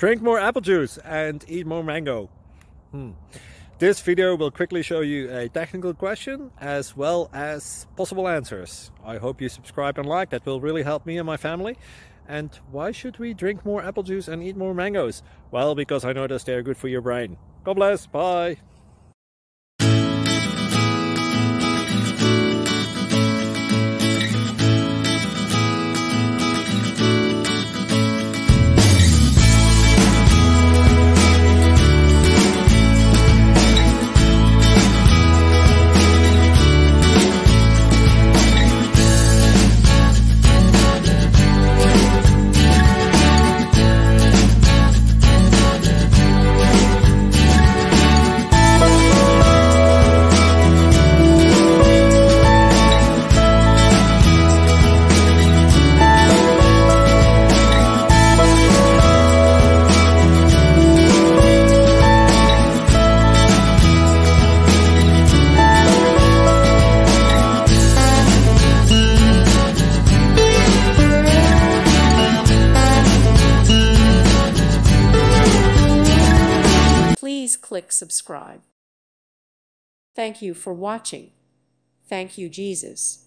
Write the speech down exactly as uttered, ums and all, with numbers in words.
Drink more apple juice and eat more mango. Hmm. This video will quickly show you a technical question as well as possible answers. I hope you subscribe and like, that will really help me and my family. And why should we drink more apple juice and eat more mangoes? Well, because I noticed they're good for your brain. God bless, bye! Please click subscribe. Thank you for watching. Thank you, Jesus.